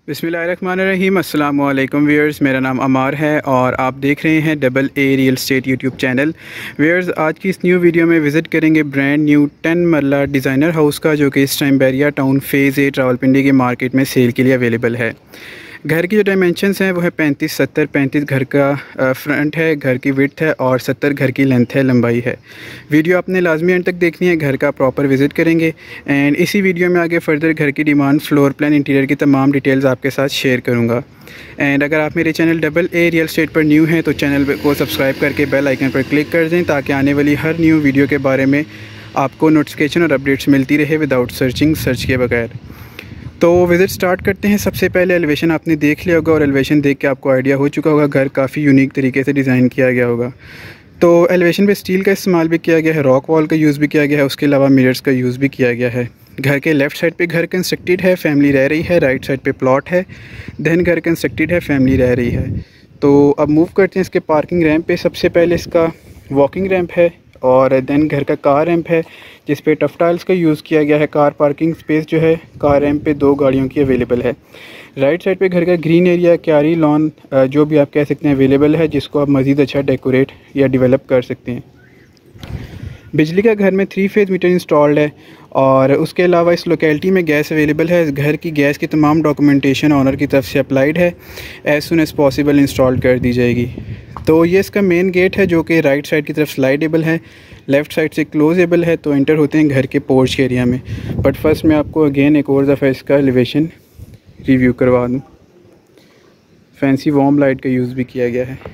बिस्मिल्लाहिर्रहमानिर्रहीम। अस्सलाम वालेकुम व्यूअर्स, मेरा नाम अमार है और आप देख रहे हैं double A real estate YouTube channel. Viewers, आज की इस न्यू वीडियो में विज़िट करेंगे brand new 10 marla designer house का, जो कि इस time Bahria town phase 8 Rawalpindi की मार्केट में सेल के लिए अवेलेबल है। घर की जो डायमेंशंस हैं वो है 35-70। 35 घर का फ्रंट है, घर की विड्थ है और 70 घर की लेंथ है, लंबाई है। वीडियो आपने लाजमी एंड तक देखनी है, घर का प्रॉपर विज़िट करेंगे एंड इसी वीडियो में आगे फर्दर घर की डिमांड, फ्लोर प्लान, इंटीरियर की तमाम डिटेल्स आपके साथ शेयर करूँगा। एंड अगर आप मेरे channel double A real estate पर न्यू हैं तो चैनल को सब्सक्राइब करके बेल आइकन पर क्लिक कर दें, ताकि आने वाली हर न्यू वीडियो के बारे में आपको नोटिफिकेशन और अपडेट्स मिलती रहे विदाउट सर्च के बगैर। तो विज़िट स्टार्ट करते हैं। सबसे पहले एलिवेशन आपने देख लिया होगा और एलिवेशन देख के आपको आइडिया हो चुका होगा घर काफ़ी यूनिक तरीके से डिज़ाइन किया गया होगा। तो एलिवेशन पे स्टील का इस्तेमाल भी किया गया है, रॉक वॉल का यूज़ भी किया गया है, उसके अलावा मिरर्स का यूज़ भी किया गया है। घर के लेफ़्ट साइड पे घर कंस्ट्रक्टेड है, फैमिली रह रही है। राइट साइड पे प्लॉट है, देन घर कंस्ट्रक्टेड है, फैमिली रह रही है। तो अब मूव करते हैं इसके पार्किंग रैंप पे। सबसे पहले इसका वॉकिंग रैंप है और देन घर का कार रैंप है, जिस पे टफ टाइल्स का यूज़ किया गया है। कार पार्किंग स्पेस जो है कार रैंप पे 2 गाड़ियों की अवेलेबल है। राइट साइड पे घर का ग्रीन एरिया, क्यारी लॉन जो भी आप कह सकते हैं अवेलेबल है, जिसको आप मज़ीद अच्छा डेकोरेट या डेवलप कर सकते हैं। बिजली का घर में 3 फेज़ मीटर इंस्टॉल्ड है और उसके अलावा इस लोकेलिटी में गैस अवेलेबल है। इस घर की गैस की तमाम डॉक्यूमेंटेशन ऑनर की तरफ से अप्लाइड है, as soon as possible install कर दी जाएगी। तो ये इसका मेन गेट है, जो कि राइट साइड की तरफ स्लाइडेबल है, लेफ़्ट साइड से क्लोजेबल है। तो एंटर होते हैं घर के पोर्च के एरिया में। बट फर्स्ट मैं आपको अगेन एक और दफ़ा इसका एलिवेशन रिव्यू करवा दूँ। फैंसी वार्म लाइट का यूज़ भी किया गया है।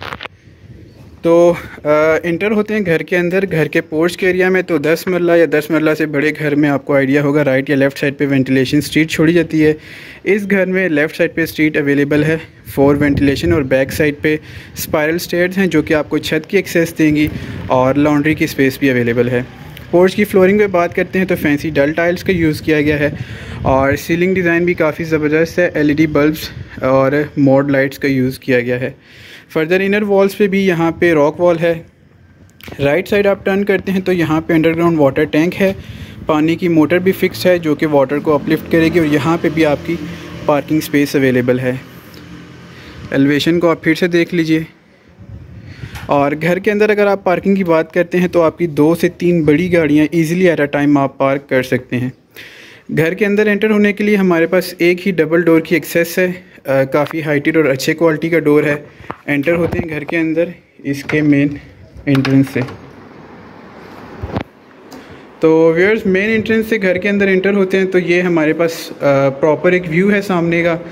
तो इंटर होते हैं घर के अंदर, घर के पोर्च के एरिया में। तो 10 मरला या 10 मरला से बड़े घर में आपको आइडिया होगा राइट या लेफ़्ट साइड पे वेंटिलेशन स्ट्रीट छोड़ी जाती है। इस घर में लेफ़्ट साइड पे स्ट्रीट अवेलेबल है फॉर वेंटिलेशन और बैक साइड पे स्पायरल स्टेयर्स हैं, जो कि आपको छत की एक्सेस देंगी और लॉन्ड्री की स्पेस भी अवेलेबल है। पोर्च की फ्लोरिंग पे बात करते हैं तो फैंसी डल टाइल्स का यूज़ किया गया है और सीलिंग डिज़ाइन भी काफ़ी ज़बरदस्त है। LED बल्ब्स और मोड लाइट्स का यूज़ किया गया है। फर्दर इनर वॉल्स पे भी यहाँ पे रॉक वॉल है। राइट साइड आप टर्न करते हैं तो यहाँ पे अंडरग्राउंड वाटर टैंक है, पानी की मोटर भी फिक्स है जो कि वाटर को अपलिफ्ट करेगी और यहाँ पे भी आपकी पार्किंग स्पेस अवेलेबल है। एलिवेशन को आप फिर से देख लीजिए। और घर के अंदर अगर आप पार्किंग की बात करते हैं तो आपकी 2 से 3 बड़ी गाड़ियाँ ईज़िली एट अ टाइम आप पार्क कर सकते हैं। घर के अंदर एंटर होने के लिए हमारे पास एक ही डबल डोर की एक्सेस है। काफ़ी हाइटेड और अच्छे क्वालिटी का डोर है। एंटर होते हैं घर के अंदर इसके मेन एंट्रेंस से। तो व्यूअर्स, मेन एंट्रेंस से घर के अंदर एंटर होते हैं तो ये हमारे पास प्रॉपर एक व्यू है सामने का।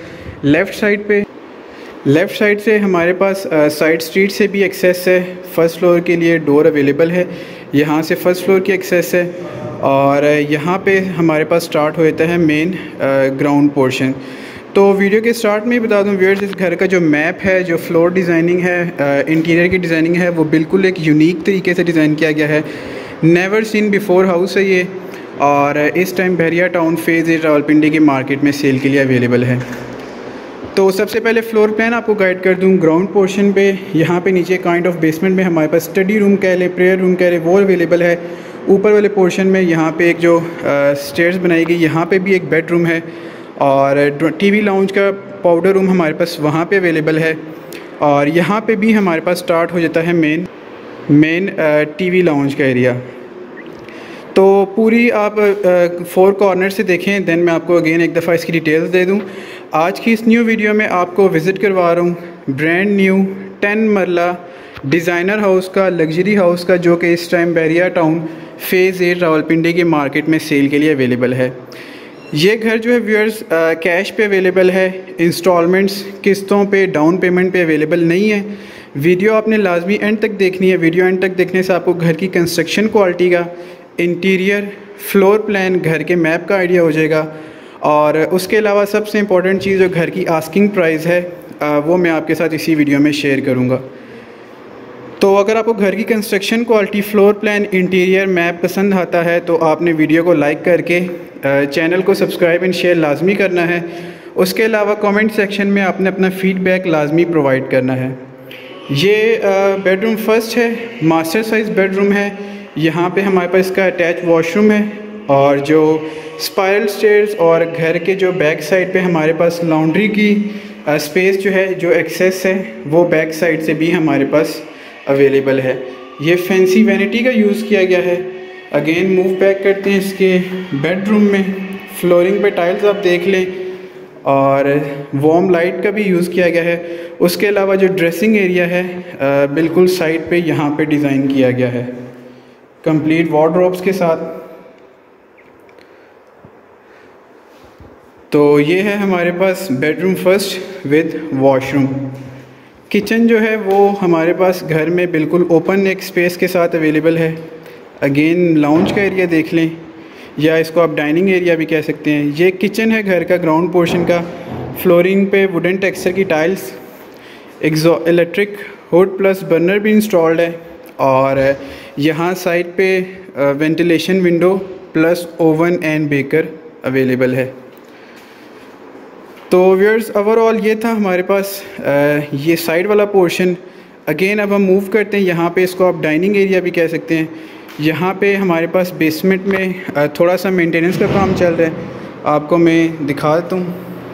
लेफ़्ट साइड से हमारे पास साइड स्ट्रीट से भी एक्सेस है। फर्स्ट फ्लोर के लिए डोर अवेलेबल है, यहाँ से फर्स्ट फ्लोर की एक्सेस है और यहाँ पे हमारे पास स्टार्ट हो जाता है मेन ग्राउंड पोर्शन। तो वीडियो के स्टार्ट में ही बता दूं व्यूअर्स, इस घर का जो मैप है, जो फ्लोर डिज़ाइनिंग है, इंटीरियर की डिज़ाइनिंग है, वो बिल्कुल एक यूनिक तरीके से डिज़ाइन किया गया है। नेवर सीन बिफोर हाउस है ये और इस time Bahria town phase 8 Rawalpindi की मार्केट में सेल के लिए अवेलेबल है। तो सबसे पहले फ्लोर प्लान आपको गाइड कर दूं। ग्राउंड पोर्शन पे यहाँ पे नीचे काइंड ऑफ बेसमेंट में हमारे पास स्टडी रूम कह ले, प्रेयर रूम कह ले, वो अवेलेबल है। ऊपर वाले पोर्शन में यहाँ पे एक जो स्टेयर्स बनाई गई, यहाँ पे भी एक बेडरूम है और TV लाउंज का पाउडर रूम हमारे पास वहाँ पे अवेलेबल है। और यहाँ पे भी हमारे पास स्टार्ट हो जाता है मेन TV लाउंज का एरिया। तो पूरी आप 4 कॉर्नर से देखें, देन मैं आपको अगेन एक दफ़ा इसकी डिटेल्स दे दूँ। आज की इस न्यू वीडियो में आपको विज़िट करवा रहा हूँ brand new 10 marla designer house का, लग्जरी हाउस का, जो कि इस time Bahria town phase 8 Rawalpindi की मार्केट में सेल के लिए अवेलेबल है। ये घर जो है व्यूअर्स कैश पे अवेलेबल है, इंस्टॉलमेंट्स, किस्तों पे, डाउन पेमेंट पे अवेलेबल नहीं है। वीडियो आपने लाजमी एंड तक देखनी है। वीडियो एंड तक देखने से आपको घर की कंस्ट्रक्शन क्वालिटी का, इंटीरियर, फ्लोर प्लान, घर के मैप का आइडिया हो जाएगा। और उसके अलावा सबसे इम्पॉर्टेंट चीज़ जो घर की आस्किंग प्राइस है वो मैं आपके साथ इसी वीडियो में शेयर करूँगा। तो अगर आपको घर की construction quality, floor plan, interior, map पसंद आता है तो आपने वीडियो को लाइक करके चैनल को सब्सक्राइब एंड शेयर लाजमी करना है। उसके अलावा कमेंट सेक्शन में आपने अपना फ़ीडबैक लाजमी प्रोवाइड करना है। ये बेडरूम फर्स्ट है, मास्टर साइज़ बेडरूम है। यहाँ पे हमारे पास इसका अटैच वॉशरूम है और जो स्पाइरल स्टेयर्स और घर के जो बैक साइड पे हमारे पास लॉन्ड्री की स्पेस जो है, जो एक्सेस है, वो बैक साइड से भी हमारे पास अवेलेबल है। ये फैंसी वैनिटी का यूज़ किया गया है। अगेन मूव बैक करते हैं इसके बेडरूम में। फ्लोरिंग पे टाइल्स आप देख लें और वार्म लाइट का भी यूज़ किया गया है। उसके अलावा जो ड्रेसिंग एरिया है बिल्कुल साइड पे यहाँ पे डिज़ाइन किया गया है कंप्लीट वार्डरोब्स के साथ। तो ये है हमारे पास bedroom first with washroom. Kitchen जो है वो हमारे पास घर में बिल्कुल ओपन एक स्पेस के साथ अवेलेबल है। अगेन लाउंज का एरिया देख लें, या इसको आप डाइनिंग एरिया भी कह सकते हैं। ये किचन है घर का ग्राउंड पोर्शन का। फ्लोरिंग पे वुडन टेक्सचर की tiles, electric hood plus burner भी इंस्टॉल्ड है और यहाँ साइड पे ventilation window plus oven and baker available है। तो व्यूअर्स ओवरऑल ये था हमारे पास ये साइड वाला पोर्शन। अगेन अब हम मूव करते हैं यहाँ पे, इसको आप डाइनिंग एरिया भी कह सकते हैं। यहाँ पे हमारे पास बेसमेंट में थोड़ा सा मेंटेनेंस का काम चल रहा है, आपको मैं दिखा देता हूँ।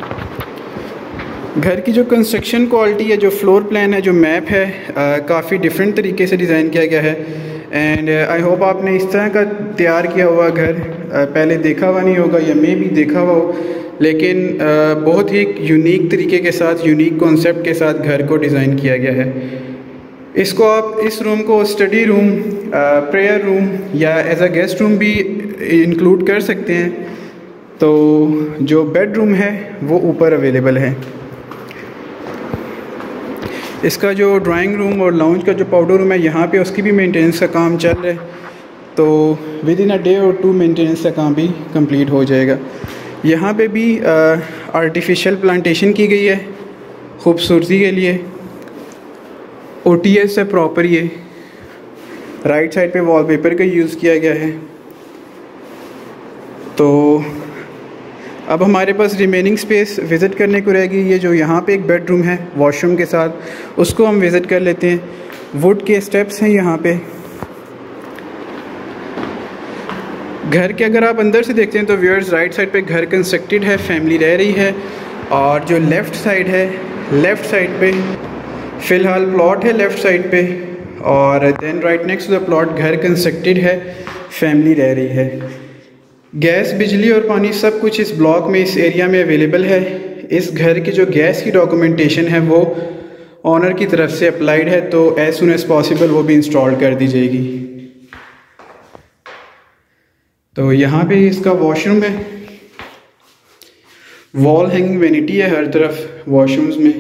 घर की जो कंस्ट्रक्शन क्वालिटी है, जो फ्लोर प्लान है, जो मैप है, काफ़ी डिफरेंट तरीके से डिज़ाइन किया गया है। एंड आई होप आपने इस तरह का तैयार किया हुआ घर पहले देखा हुआ नहीं होगा, या मे भी देखा हुआ हो, लेकिन बहुत ही यूनिक तरीके के साथ, यूनिक कॉन्सेप्ट के साथ घर को डिज़ाइन किया गया है। इसको आप इस रूम को स्टडी रूम, प्रेयर रूम या एज अ गेस्ट रूम भी इंक्लूड कर सकते हैं। तो जो बेडरूम है वो ऊपर अवेलेबल है। इसका जो ड्राइंग रूम और लाउंज का जो पाउडर रूम है, यहाँ पे उसकी भी मेंटेनेंस का काम चल रहा है। तो विद इन अ डे और 2 मेंटेनेंस का काम भी कंप्लीट हो जाएगा। यहाँ पे भी आर्टिफिशियल प्लांटेशन की गई है खूबसूरती के लिए। OTS है प्रॉपर। ये राइट साइड पे वॉलपेपर का यूज़ किया गया है। तो अब हमारे पास रिमेनिंग स्पेस विज़िट करने को रहेगी। ये जो यहाँ पे एक बेडरूम है वॉशरूम के साथ, उसको हम विज़िट कर लेते हैं। वुड के स्टेप्स हैं यहाँ पे। घर के अगर आप अंदर से देखते हैं तो व्यूअर्स राइट साइड पे घर कंस्ट्रक्टेड है, फैमिली रह रही है। और जो लेफ़्ट साइड है, लेफ़्ट साइड पे फ़िलहाल प्लॉट है लेफ़्ट साइड पे, और then right next to the plot घर कंस्ट्रक्टेड है, फैमिली रह रही है। गैस, बिजली और पानी सब कुछ इस ब्लॉक में, इस एरिया में अवेलेबल है। इस घर की जो गैस की डॉक्यूमेंटेशन है वो ऑनर की तरफ से अप्लाइड है, तो एज सुन एज पॉसिबल वो भी इंस्टॉल कर दी जाएगी। तो यहाँ पे इसका वॉशरूम है। वॉल हैंगिंग वेनिटी है हर तरफ वॉशरूम्स में।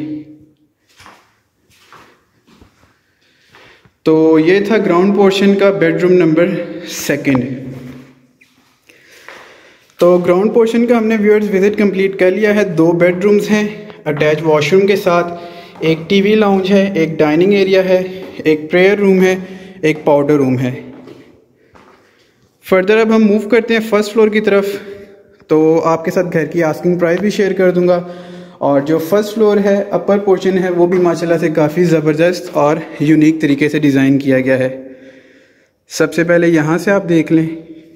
तो ये था ग्राउंड पोर्शन का बेडरूम नंबर 2। तो ग्राउंड पोर्शन का हमने व्यूअर्स विज़िट कंप्लीट कर लिया है। 2 बेडरूम्स हैं अटैच वॉशरूम के साथ। एक टीवी लाउंज है, एक डाइनिंग एरिया है, एक प्रेयर रूम है, एक पाउडर रूम है। फर्दर अब हम मूव करते हैं फर्स्ट फ्लोर की तरफ। तो आपके साथ घर की आस्किंग प्राइस भी शेयर कर दूंगा। और जो फर्स्ट फ्लोर है, अपर पोर्शन है, वो भी माशाल्लाह से काफ़ी ज़बरदस्त और यूनिक तरीके से डिज़ाइन किया गया है। सबसे पहले यहाँ से आप देख लें,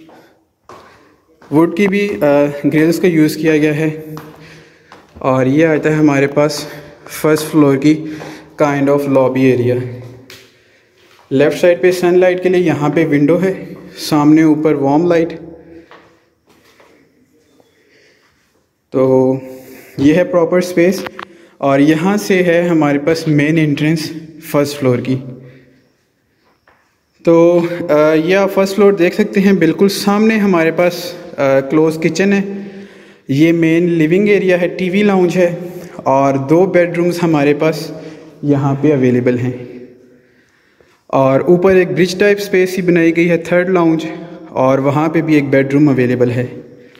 वुड की भी ग्रिल्स का यूज़ किया गया है। और ये आता है हमारे पास फर्स्ट फ्लोर की kind of lobby area. Left side पे सनलाइट के लिए यहाँ पे विंडो है, सामने ऊपर वार्म लाइट। तो ये है प्रॉपर स्पेस। और यहाँ से है हमारे पास मेन एंट्रेंस फर्स्ट फ्लोर की। तो ये आप फर्स्ट फ्लोर देख सकते हैं। बिल्कुल सामने हमारे पास क्लोज किचन है। ये मेन लिविंग एरिया है, टीवी लाउंज है, और 2 बेडरूम्स हमारे पास यहाँ पे अवेलेबल हैं। और ऊपर एक ब्रिज टाइप स्पेस ही बनाई गई है, 3rd लाउंज, और वहाँ पे भी एक बेडरूम अवेलेबल है।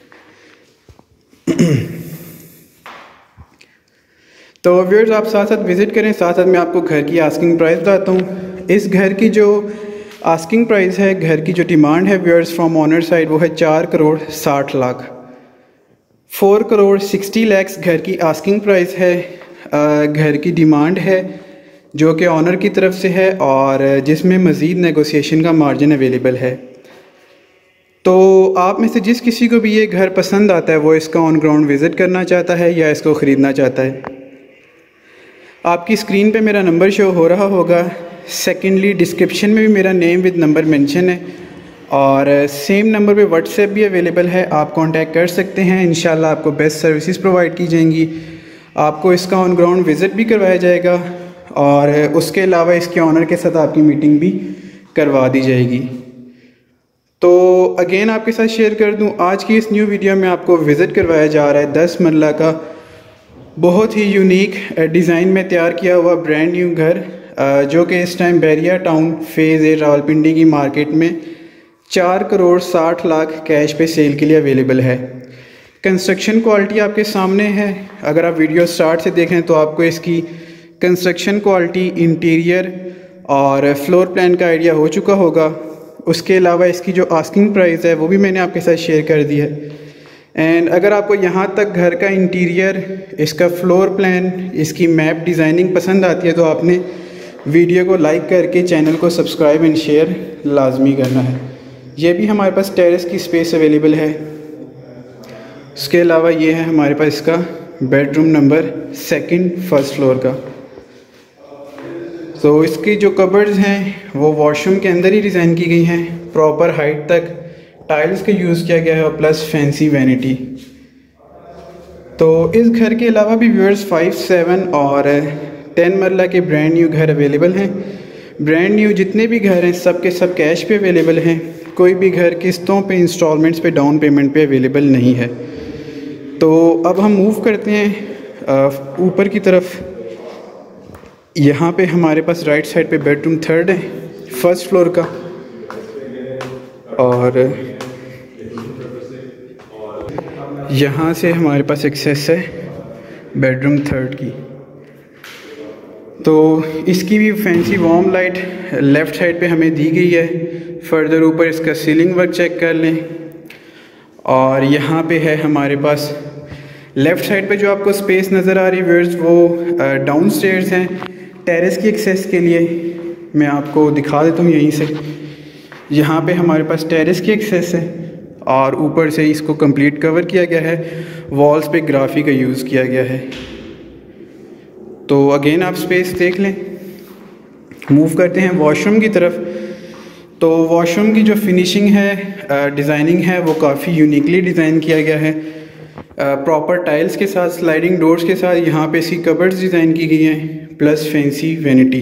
तो व्यूअर्स आप साथ साथ विज़िट करें, साथ साथ मैं आपको घर की आस्किंग प्राइस बताता हूँ। इस घर की जो आस्किंग प्राइस है, घर की जो डिमांड है व्यूअर्स फ्रॉम ऑनर साइड, वो है 4 करोड़ 60 लाख। 4 करोड़ 60 लाख घर की आस्किंग प्राइस है। घर की डिमांड है जो कि ऑनर की तरफ से है, और जिसमें मज़ीद नेगोशिएशन का मार्जिन अवेलेबल है। तो आप में से जिस किसी को भी ये घर पसंद आता है वो इसका ऑन ग्राउंड विज़िट करना चाहता है या इसको ख़रीदना चाहता है, आपकी स्क्रीन पे मेरा नंबर शो हो रहा होगा। सेकेंडली डिस्क्रिप्शन में भी मेरा नेम विद नंबर मेंशन है और सेम नंबर पे व्हाट्सएप भी अवेलेबल है, आप कांटेक्ट कर सकते हैं। इंशाल्लाह आपको बेस्ट सर्विसेज प्रोवाइड की जाएंगी, आपको इसका ऑन ग्राउंड विज़िट भी करवाया जाएगा और उसके अलावा इसके ऑनर के साथ आपकी मीटिंग भी करवा दी जाएगी। तो अगेन आपके साथ शेयर कर दूं, आज की इस न्यू वीडियो में आपको विज़िट करवाया जा रहा है 10 मरला का बहुत ही यूनिक डिज़ाइन में तैयार किया हुआ ब्रांड न्यू घर, जो कि इस time Bahria town phase A Rawalpindi की मार्केट में 4 करोड़ 60 लाख कैश पे सेल के लिए अवेलेबल है। कंस्ट्रक्शन क्वालिटी आपके सामने है, अगर आप वीडियो स्टार्ट से देखें तो आपको इसकी कंस्ट्रक्शन क्वालिटी, इंटीरियर और फ्लोर प्लान का आइडिया हो चुका होगा। उसके अलावा इसकी जो आस्किंग प्राइस है वो भी मैंने आपके साथ शेयर कर दी है। एंड अगर आपको यहाँ तक घर का इंटीरियर, इसका फ्लोर प्लान, इसकी मैप डिज़ाइनिंग पसंद आती है तो आपने वीडियो को लाइक करके चैनल को सब्सक्राइब एंड शेयर लाजमी करना है। ये भी हमारे पास टेरेस की स्पेस अवेलेबल है। उसके अलावा ये है हमारे पास इसका बेडरूम नंबर 2 फर्स्ट फ्लोर का। तो इसकी जो कबर्ड्स हैं वो वॉशरूम के अंदर ही डिज़ाइन की गई हैं, प्रॉपर हाइट तक टाइल्स का यूज़ किया गया है और प्लस फैंसी वैनिटी। तो इस घर के अलावा भी व्यूअर्स 5, 7 और 10 मरला के ब्रांड न्यू घर अवेलेबल हैं। ब्रांड न्यू जितने भी घर हैं सब के सब कैश पे अवेलेबल हैं, कोई भी घर किस्तों पे, इंस्टॉलमेंट्स पे, डाउन पेमेंट पे अवेलेबल नहीं है। तो अब हम मूव करते हैं ऊपर की तरफ। यहाँ पे हमारे पास राइट साइड पे बेडरूम 3 है फर्स्ट फ्लोर का और यहाँ से हमारे पास एक्सेस है बेडरूम 3 की। तो इसकी भी fancy warm light left side पे हमें दी गई है। फर्दर ऊपर इसका सीलिंग वर्क चेक कर लें और यहाँ पे है हमारे पास लेफ़्ट साइड पे जो आपको स्पेस नज़र आ रही है व्यूअर्स वो डाउन स्टेयर्स हैं टेरेस की एक्सेस के लिए। मैं आपको दिखा देता हूँ यहीं से। यहाँ पे हमारे पास टेरेस की एक्सेस है और ऊपर से इसको कंप्लीट कवर किया गया है, वॉल्स पे ग्राफी का यूज़ किया गया है। तो अगेन आप स्पेस देख लें। मूव करते हैं वॉशरूम की तरफ। तो वॉशरूम की जो फिनिशिंग है, डिज़ाइनिंग है, वो काफ़ी यूनिकली डिज़ाइन किया गया है, प्रॉपर टाइल्स के साथ, स्लाइडिंग डोर्स के साथ। यहाँ पे इसकी कबर्ड्स डिज़ाइन की गई हैं plus fancy vanity.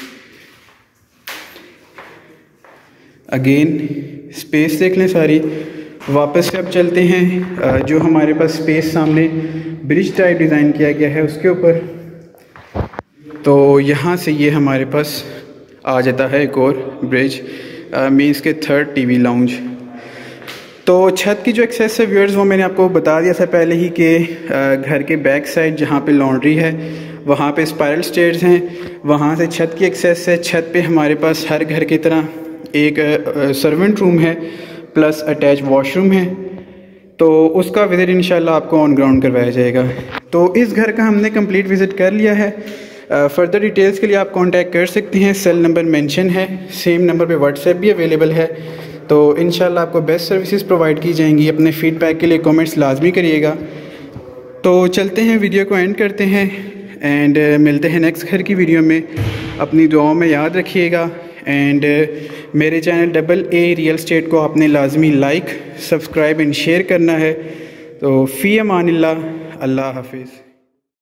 Again space देख लें सारी। वापस से अब चलते हैं जो हमारे पास स्पेस सामने ब्रिज टाइप डिज़ाइन किया गया है उसके ऊपर। तो यहाँ से ये हमारे पास आ जाता है एक और ब्रिज, मीन्स के 3rd टीवी लाउंज। तो छत की जो एक्सेस है व्यूअर्स वो मैंने आपको बता दिया था पहले ही कि घर के बैक साइड जहाँ पे लॉन्ड्री है वहाँ पे स्पाइरल स्टेयर्स हैं, वहाँ से छत की एक्सेस है। छत पे हमारे पास हर घर की तरह एक सर्वेंट रूम है प्लस अटैच वॉशरूम है। तो उसका विज़िट इंशाल्लाह आपको ऑन ग्राउंड करवाया जाएगा। तो इस घर का हमने कंप्लीट विज़िट कर लिया है। फर्दर डिटेल्स के लिए आप कांटेक्ट कर सकते हैं, सेल नंबर मेंशन है, सेम नंबर पे व्हाट्सएप भी अवेलेबल है। तो इंशाल्लाह आपको बेस्ट सर्विसेज प्रोवाइड की जाएंगी। अपने फीडबैक के लिए कमेंट्स लाजमी करिएगा। तो चलते हैं, वीडियो को एंड करते हैं एंड मिलते हैं नेक्स्ट घर की वीडियो में। अपनी दुआओं में याद रखिएगा एंड मेरे चैनल AA रियल स्टेट को आपने लाजमी लाइक, सब्सक्राइब एंड शेयर करना है। तो फ़ी अमानिल्लाह, अल्लाह हाफिज़।